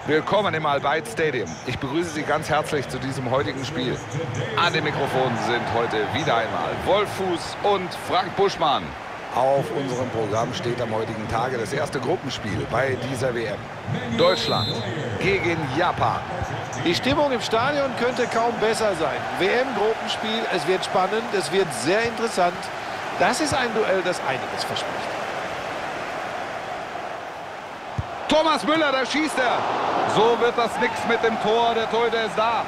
Willkommen im Al-Bayt Stadium. Ich begrüße Sie ganz herzlich zu diesem heutigen Spiel. An den Mikrofonen sind heute wieder einmal Wolf Fuß und Frank Buschmann. Auf unserem Programm steht am heutigen Tage das erste Gruppenspiel bei dieser WM. Deutschland gegen Japan. Die Stimmung im Stadion könnte kaum besser sein. WM-Gruppenspiel, es wird spannend, es wird sehr interessant. Das ist ein Duell, das einiges verspricht. Thomas Müller, da schießt er. So wird das nix mit dem Tor. Der Torhüter ist da.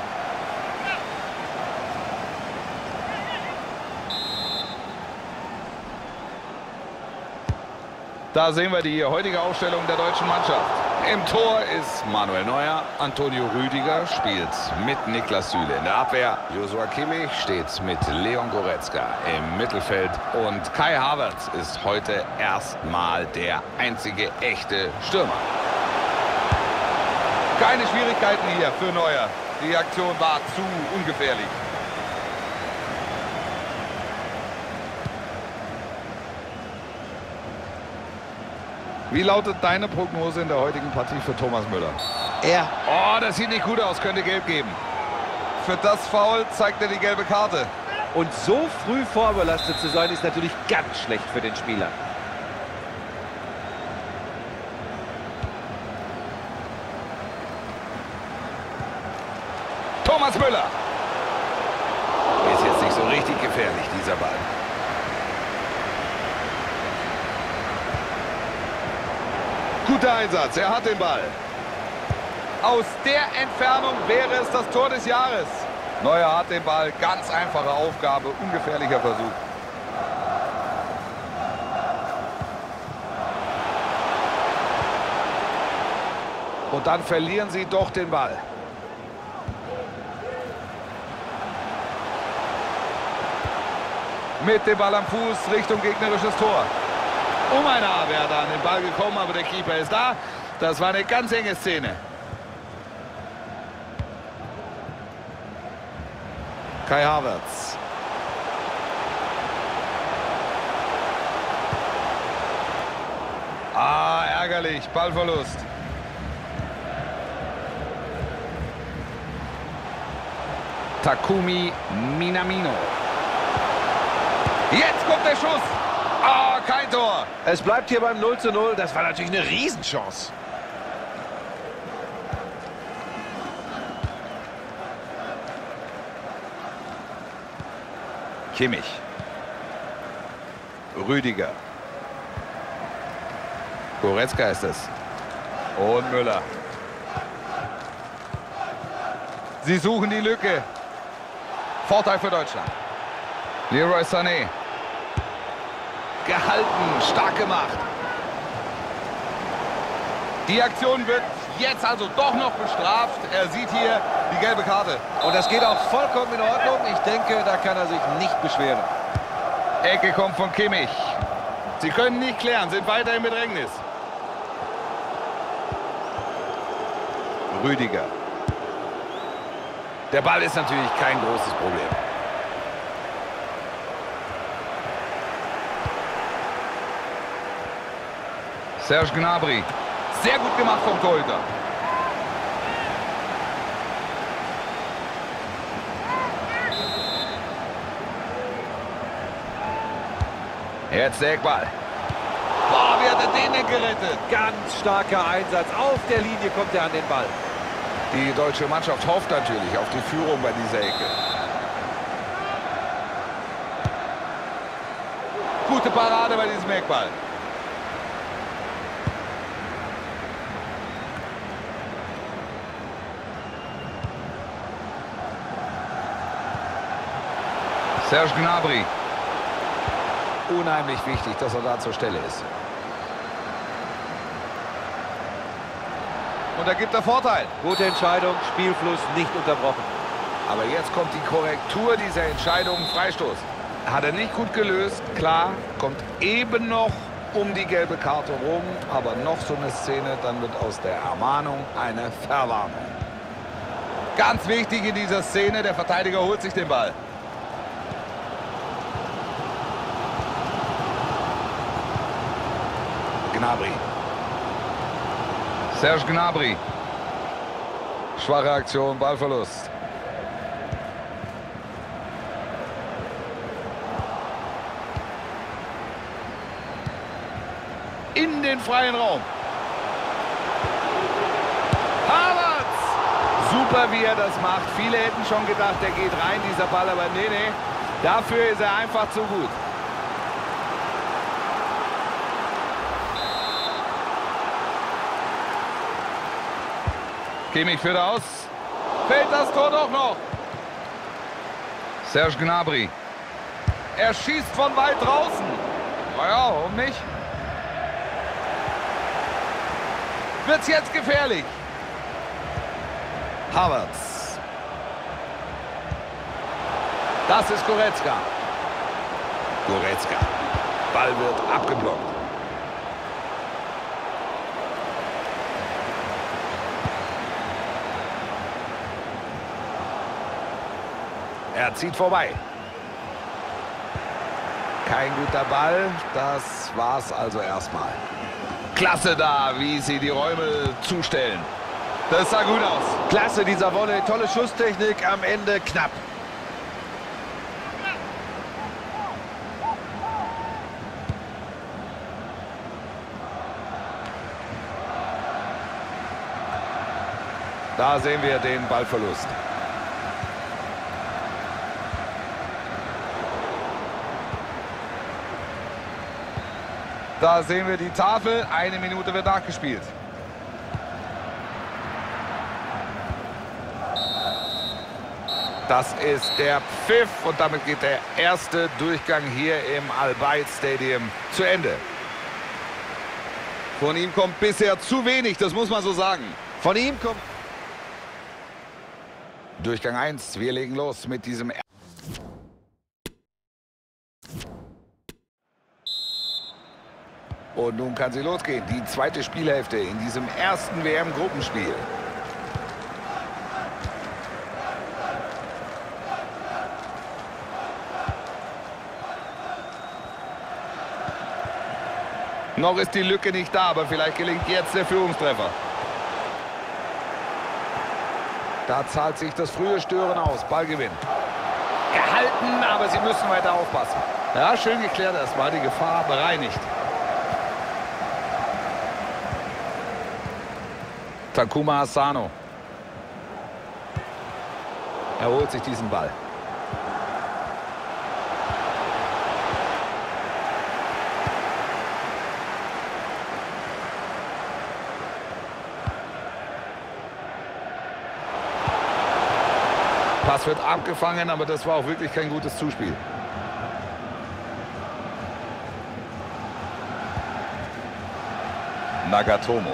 Da sehen wir die heutige Aufstellung der deutschen Mannschaft. Im Tor ist Manuel Neuer, Antonio Rüdiger spielt mit Niklas Süle. In der Abwehr Joshua Kimmich steht mit Leon Goretzka im Mittelfeld. Und Kai Havertz ist heute erstmal der einzige echte Stürmer. Keine Schwierigkeiten hier für Neuer. Die Aktion war zu ungefährlich. Wie lautet deine Prognose in der heutigen Partie für Thomas Müller? Oh, das sieht nicht gut aus, könnte gelb geben. Für das Foul zeigt er die gelbe Karte. Und so früh vorbelastet zu sein, ist natürlich ganz schlecht für den Spieler. Thomas Müller. Ist jetzt nicht so richtig gefährlich, dieser Ball. Guter Einsatz, er hat den Ball. Aus der Entfernung wäre es das Tor des Jahres. Neuer hat den Ball, ganz einfache Aufgabe, ungefährlicher Versuch. Und dann verlieren sie doch den Ball. Mit dem Ball am Fuß Richtung gegnerisches Tor. Einer wäre da an den Ball gekommen, aber der Keeper ist da. Das war eine ganz enge Szene. Kai Havertz. Ärgerlich. Ballverlust. Takumi Minamino. Jetzt kommt der Schuss. Kein Tor. Es bleibt hier beim 0:0. Das war natürlich eine Riesenchance. Kimmich. Rüdiger. Goretzka ist es. Und Müller. Sie suchen die Lücke. Vorteil für Deutschland. Leroy Sané. Gehalten, stark gemacht. Die Aktion wird jetzt also doch noch bestraft. Er sieht hier die gelbe Karte. Und das geht auch vollkommen in Ordnung. Ich denke, da kann er sich nicht beschweren. Ecke kommt von Kimmich. Sie können nicht klären, sind weiter im Bedrängnis. Rüdiger. Der Ball ist natürlich kein großes Problem. Serge Gnabry. Sehr gut gemacht vom Torhüter. Jetzt der Eckball. Boah, wie hat er den denn gerettet? Ganz starker Einsatz. Auf der Linie kommt er an den Ball. Die deutsche Mannschaft hofft natürlich auf die Führung bei dieser Ecke. Gute Parade bei diesem Eckball. Serge Gnabry. Unheimlich wichtig, dass er da zur Stelle ist. Und da gibt er Vorteil. Gute Entscheidung, Spielfluss nicht unterbrochen. Aber jetzt kommt die Korrektur dieser Entscheidung, Freistoß. Hat er nicht gut gelöst, klar, kommt eben noch um die gelbe Karte rum, aber noch so eine Szene, dann wird aus der Ermahnung eine Verwarnung. Ganz wichtig in dieser Szene, der Verteidiger holt sich den Ball. Gnabry. Serge Gnabry. Schwache Aktion, Ballverlust. In den freien Raum. Havertz! Super, wie er das macht. Viele hätten schon gedacht, der geht rein, dieser Ball, aber nee. Dafür ist er einfach zu gut. Kimmich führt aus. Fällt das Tor doch noch. Serge Gnabry. Er schießt von weit draußen. Naja, warum nicht? Wird's jetzt gefährlich. Havertz. Das ist Goretzka. Goretzka. Ball wird abgeblockt. Er zieht vorbei. Kein guter Ball. Das war's also erstmal. Klasse da, wie sie die Räume zustellen. Das sah gut aus. Klasse, dieser Volley. Tolle Schusstechnik. Am Ende knapp. Da sehen wir den Ballverlust. Da sehen wir die Tafel. 1 Minute wird nachgespielt. Das ist der Pfiff und damit geht der erste Durchgang hier im Al Bayt Stadium zu Ende. Von ihm kommt bisher zu wenig, das muss man so sagen. Von ihm kommt... Durchgang 1, wir legen los mit diesem... Und nun kann sie losgehen. Die zweite Spielhälfte in diesem ersten WM-Gruppenspiel. Noch ist die Lücke nicht da, aber vielleicht gelingt jetzt der Führungstreffer. Da zahlt sich das frühe Stören aus. Ballgewinn. Gehalten, aber sie müssen weiter aufpassen. Ja, schön geklärt erstmal. Die Gefahr bereinigt. Takuma Asano. Er holt sich diesen Ball. Pass wird abgefangen, aber das war auch wirklich kein gutes Zuspiel. Nagatomo.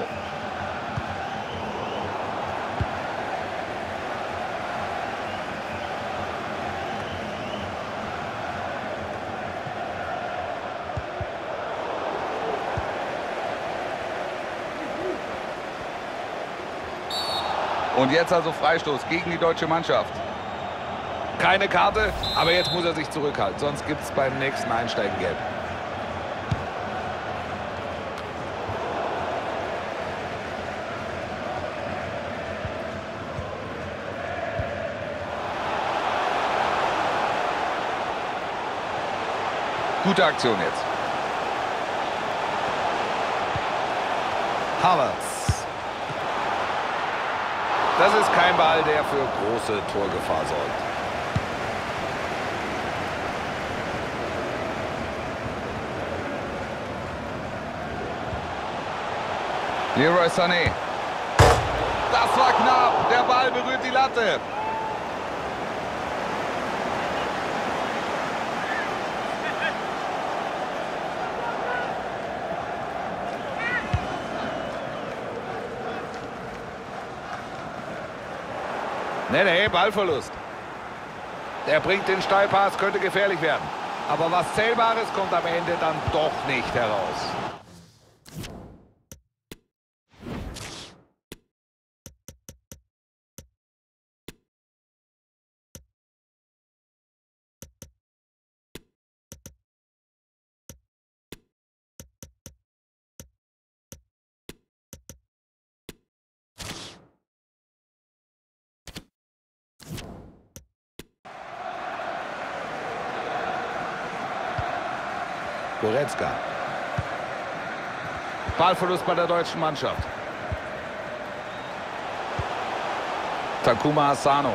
Und jetzt also Freistoß gegen die deutsche Mannschaft. Keine Karte, aber jetzt muss er sich zurückhalten, sonst gibt es beim nächsten Einsteigen Gelb. Gute Aktion jetzt. Havertz. Das ist kein Ball, der für große Torgefahr sorgt. Leroy Sané. Das war knapp. Der Ball berührt die Latte. Nee, Ballverlust. Der bringt den Steilpass, könnte gefährlich werden. Aber was Zählbares kommt am Ende dann doch nicht heraus. Goretzka. Ballverlust bei der deutschen Mannschaft. Takuma Asano.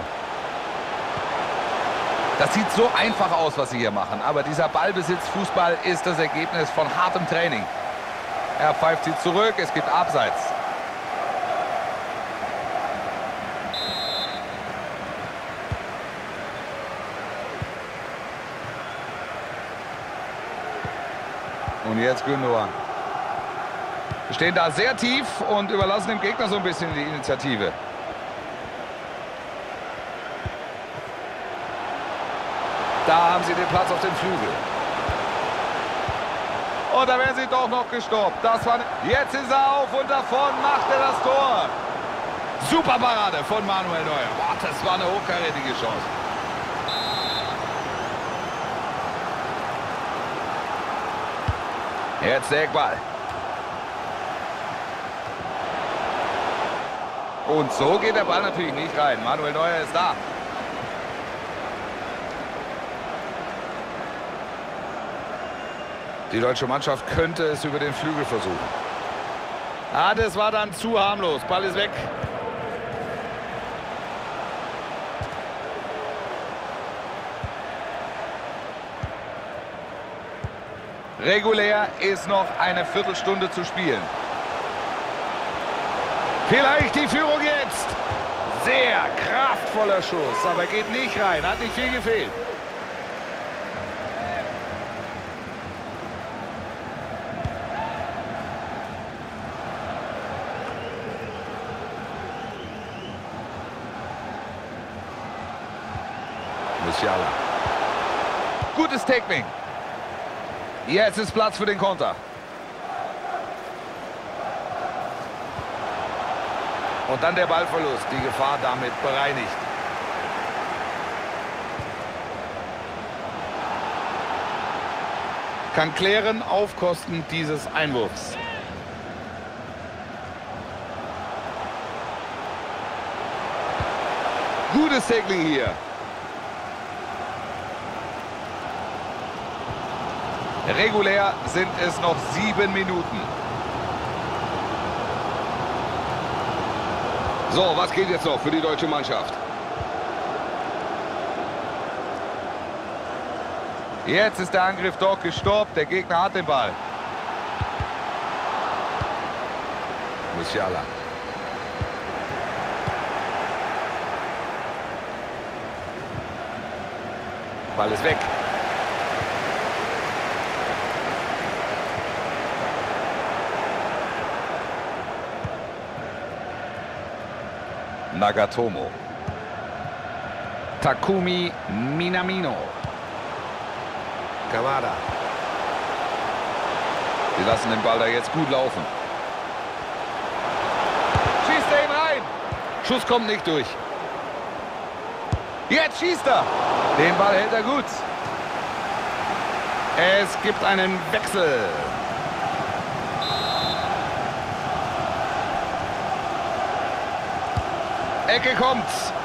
Das sieht so einfach aus, was sie hier machen. Aber dieser Ballbesitzfußball ist das Ergebnis von hartem Training. Er pfeift sie zurück, es gibt Abseits. Und jetzt Gündogan. Wir stehen da sehr tief und überlassen dem Gegner so ein bisschen die Initiative. Da haben sie den Platz auf dem Flügel. Und da werden sie doch noch gestoppt. Jetzt ist er auf und davon macht er das Tor. Super Parade von Manuel Neuer. Boah, das war eine hochkarätige Chance. Jetzt der Eckball. Und so geht der Ball natürlich nicht rein. Manuel Neuer ist da. Die deutsche Mannschaft könnte es über den Flügel versuchen. Ah, das war dann zu harmlos. Ball ist weg. Regulär ist noch eine Viertelstunde zu spielen. Vielleicht die Führung jetzt. Sehr kraftvoller Schuss, aber geht nicht rein. Hat nicht viel gefehlt. Musiala. Gutes Tackling. Jetzt ist Platz für den Konter. Und dann der Ballverlust. Die Gefahr damit bereinigt. Kann klären auf Kosten dieses Einwurfs. Gutes Tackling hier. Regulär sind es noch 7 Minuten. So, was geht jetzt noch für die deutsche Mannschaft? Jetzt ist der Angriff doch gestoppt. Der Gegner hat den Ball. Musiala. Ball ist weg. Nagatomo. Takumi Minamino. Kamada. Sie lassen den Ball da jetzt gut laufen. Schießt er ihn rein. Schuss kommt nicht durch. Jetzt schießt er. Den Ball hält er gut. Es gibt einen Wechsel. Ecke kommt.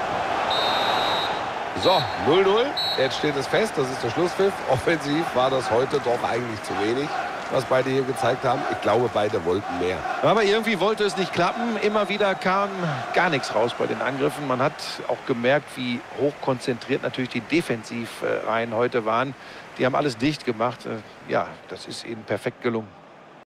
So, 0-0. Jetzt steht es fest, das ist der Schlusspfiff. Offensiv war das heute doch eigentlich zu wenig, was beide hier gezeigt haben. Ich glaube, beide wollten mehr. Aber irgendwie wollte es nicht klappen. Immer wieder kam gar nichts raus bei den Angriffen. Man hat auch gemerkt, wie hochkonzentriert natürlich die Defensivreihen heute waren. Die haben alles dicht gemacht. Ja, das ist ihnen perfekt gelungen.